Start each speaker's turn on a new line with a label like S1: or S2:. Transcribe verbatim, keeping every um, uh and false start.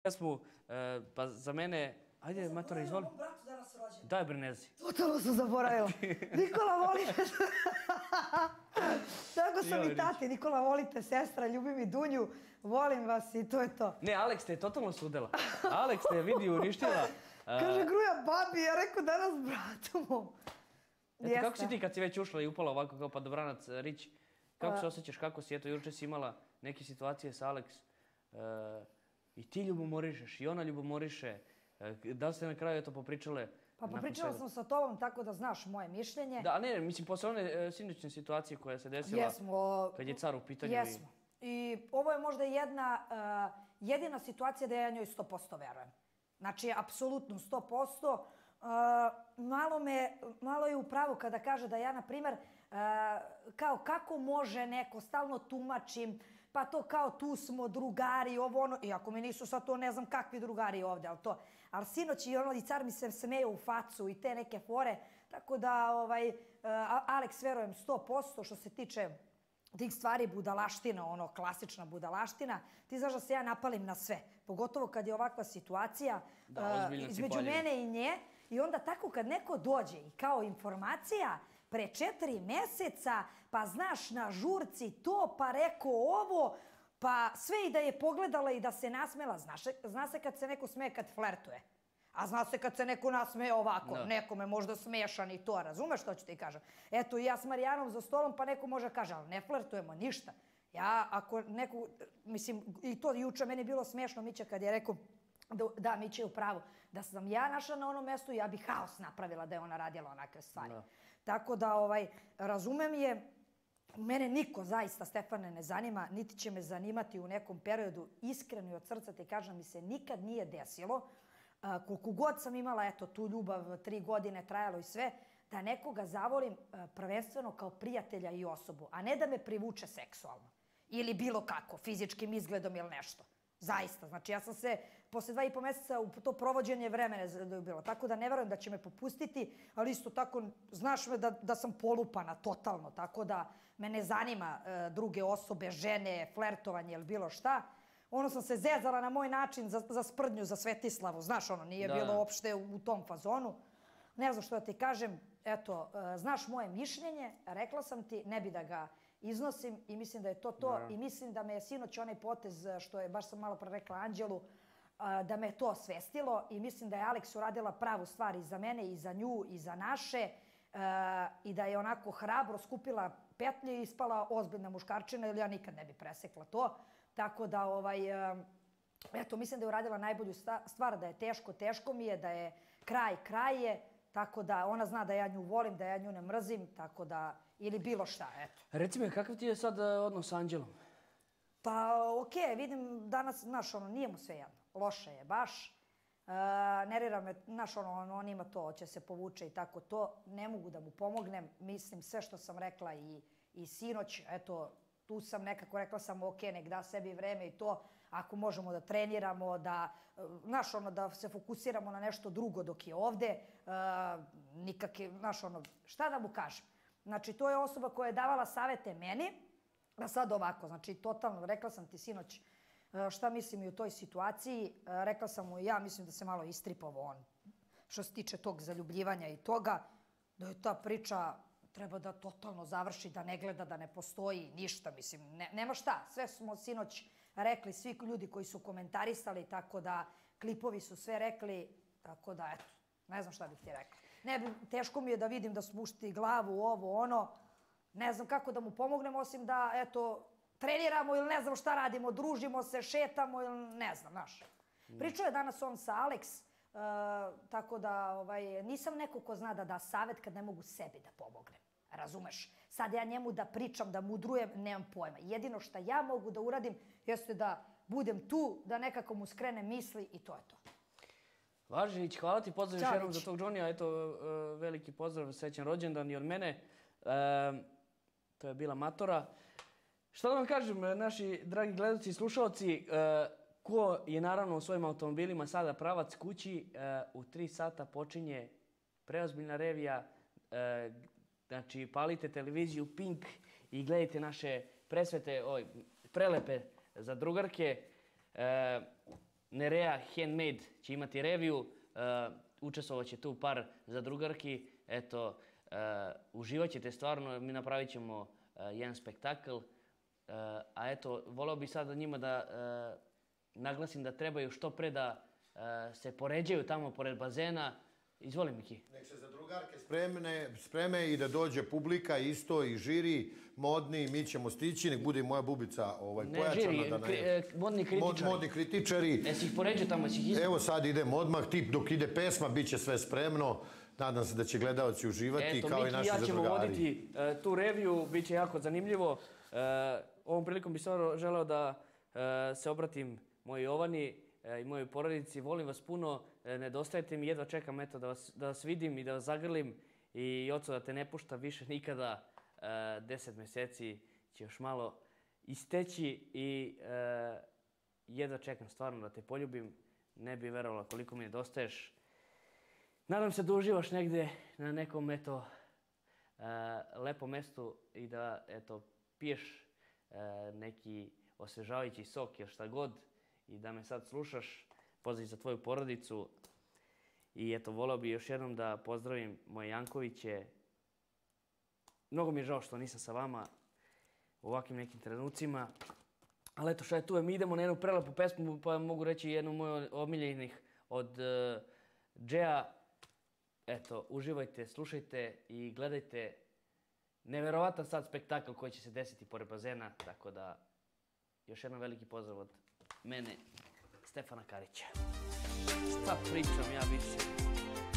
S1: pesmu, pa za mene, ajde, matora, izvoli.
S2: Mom bratu danas rođen.
S1: Daj, bre, ne zi.
S2: Totalno sam zaboravila. Nikola, volite. Tako sam i tati. Nikola, volite, sestra, ljubim i Dunju. Volim vas i to je to.
S1: Ne, Aleks te je totalno sudela. Aleks te je vidi uništila.
S2: Kaže, gruja babi, ja rekao danas bratu mom.
S1: Eto, kako si ti kad si već ušla i upala ovako kao padobranac Rić? Kako se osjećaš, kako si, eto, juče si imala neke situacije sa Aleks i ti ljubomorišeš i ona ljubomoriše. Da li ste na kraju eto popričale?
S2: Pa popričala sam sa tobom tako da znaš moje mišljenje.
S1: Da, ne, mislim, posle one sinoćne situacije koja se desila kad je car u pitanju.
S2: Jesmo. I ovo je možda jedna, jedina situacija da ja njoj sto posto verujem. Znači, apsolutno sto posto. Malo me, malo je u pravu kada kaže da ja, na primer, kao kako može neko, stalno tumačim, pa to kao tu smo drugari, ovo ono, iako mi nisu sad to ne znam kakvi drugari ovde, ali to. Ali sinoć i ono, i car mi se smeje u facu i te neke fore, tako da, ovaj, Aleks verujem sto posto što se tiče tih stvari, budalaština, ono, klasična budalaština. Ti znaš da se ja napalim na sve, pogotovo kad je ovakva situacija između mene i nje. I onda tako kad neko dođe i kao informacija pre četiri meseca, pa znaš na žurci to, pa rekao ovo, pa sve i da je pogledala i da se nasmela. Zna se kad se neko smeje kad flertuje. A zna se kad se neko nasmeje ovako, nekome možda smešan i to, razumeš što ću ti kažem? Eto, ja s Marijanom za stolom, pa neko može kaže, ali ne flertujemo ništa. Ja, ako neko, mislim, i to juče meni bilo smešno, Mića, kad je rekao, da, Mića je u pravu, da sam ja našla na onom mestu, ja bih haos napravila da je ona radila onakve stvari. Tako da, ovaj, razumem je, mene niko zaista, Stefane, ne zanima, niti će me zanimati u nekom periodu, iskreno i od srca ti kažem, mi se nikad nije desilo, koliko god sam imala, eto, tu ljubav, tri godine trajalo i sve, da nekoga zavolim prvenstveno kao prijatelja i osobu, a ne da me privuče seksualno. Ili bilo kako, fizičkim izgledom ili nešto. Zaista. Znači, ja sam se posle dva i po meseca u to provođenje vremena zaljubila. Tako da ne verujem da će me popustiti, ali isto tako, znaš me da sam polupana totalno. Tako da me ne zanima druge osobe, žene, flertovanje ili bilo šta. Ono sam se zezala na moj način za sprdnju, za Svetislavu. Znaš, ono, nije bilo uopšte u tom fazonu. Ne znam što da ti kažem. Eto, znaš moje mišljenje, rekla sam ti, ne bi da ga iznosim i mislim da je to to. I mislim da me je sinoć onaj potez, što je, baš sam malo pre rekla Anđelu, da me je to osvestilo i mislim da je Aleks uradila pravu stvar i za mene, i za nju, i za naše i da je onako hrabro skupila petlje i ispala ozbiljna muškarčina ili ja nikad ne bi presekla to. Tako da, ovaj, eto, mislim da je uradila najbolju stvar, da je teško, teško mi je, da je kraj, kraj je, tako da ona zna da ja nju volim, da ja nju ne mrzim, tako da, ili bilo šta, eto.
S1: Reci mi, kakav ti je sad odnos s Anđelom?
S2: Pa, okej, vidim danas, znaš, ono, nije mu sve jedno. Loše je baš. Nervira me, znaš, ono, on ima to, će se povuče i tako to. Ne mogu da mu pomognem. Mislim, sve što sam rekla i sinoć, eto, tu sam nekako rekla sam, okej, nek da sebi vreme i to. Ako možemo da treniramo, da, znaš, ono, da se fokusiramo na nešto drugo dok je ovde. Nikakve, znaš, ono, šta da mu kažem? Znači, to je osoba koja je davala savete meni, a sad ovako, znači, totalno, rekla sam ti sinoć šta mislim i u toj situaciji, rekla sam mu, ja mislim da se malo istripovao on, što se tiče tog zaljubljivanja i toga, da je ta priča treba da totalno završi, da ne gleda, da ne postoji ništa, mislim, nema šta, sve smo sinoć rekli, svi ljudi koji su komentarisali, tako da klipovi su sve rekli, tako da, eto, ne znam šta bih ti rekla. Ne, teško mi je da vidim da spušti glavu, ovo, ono. Ne znam kako da mu pomognem, osim da, eto, treniramo ili ne znam šta radimo, družimo se, šetamo ili ne znam, znaš. Pričao je danas on sa Aleks, tako da nisam neko ko zna da da savjet kad ne mogu sebi da pomognem. Razumeš? Sad ja njemu da pričam, da mudrujem, nemam pojma. Jedino što ja mogu da uradim jeste da budem tu, da nekako mu skrenem misli i to je to.
S1: Važnić, hvala ti, pozdrav još jednom za tog Johnny-a, eto, veliki pozdrav, srećan rođendan i od mene. To je bila Matora. Šta da vam kažem, naši dragi gledalci i slušalci, ko je naravno u svojim automobilima sada pravac kući, u tri sata počinje preozbiljna revija, znači palite televiziju Pink i gledajte naše presvete, prelepe za drugarke. Nerea Handmade će imati reviju, učestvovat će tu par zadrugarki, eto, uživat ćete stvarno, mi napravit ćemo jedan spektakl, a eto, voleo bih sada njima da naglasim da trebaju što pre da se poređaju tamo pored bazena. Izvoli, Miki.
S3: Nek se zadrugarke spreme i da dođe publika isto i žiri, modni, mi ćemo stići, nek bude i moja bubica pojačana.
S1: Ne žiri, modni kritičari.
S3: Modni kritičari.
S1: Jesi ih poređao tamo, jesi ih isto?
S3: Evo sad idem odmah, tip dok ide pesma, bit će sve spremno. Nadam se da će gledalci uživati kao i naši zadrugari.
S1: Eto, Miki i ja ćemo voditi tu reviju, bit će jako zanimljivo. Ovom prilikom bih stvarno želeo da se obratim mojoj Jovani i mojoj porodici. Volim vas puno, nedostajete mi, jedva čekam eto, da, vas, da vas vidim i da vas zagrlim. I oco da te ne pušta više nikada, deset mjeseci će još malo isteći i jedva čekam stvarno da te poljubim. Ne bi verovala koliko mi nedostaješ. Nadam se da uživaš negde na nekom eto, lepom mestu i da eto, piješ neki osvežavajući sok ili šta god i da me sad slušaš. Pozdrav za tvoju porodicu. I eto, volao bih još jednom da pozdravim moje Jankoviće. Mnogo mi je žao što nisam sa vama u ovakvim nekim trenucima. Ali eto, šta je tu, mi idemo na jednu prelepu pesmu, pa mogu reći jednu moju omiljenih od uh, Džeja. Eto, uživajte, slušajte i gledajte neverovatan sad spektakl koji će se desiti pored bazena. Tako da, još jedan veliki pozdrav od mene, Stefana Karića. Šta pričam ja više?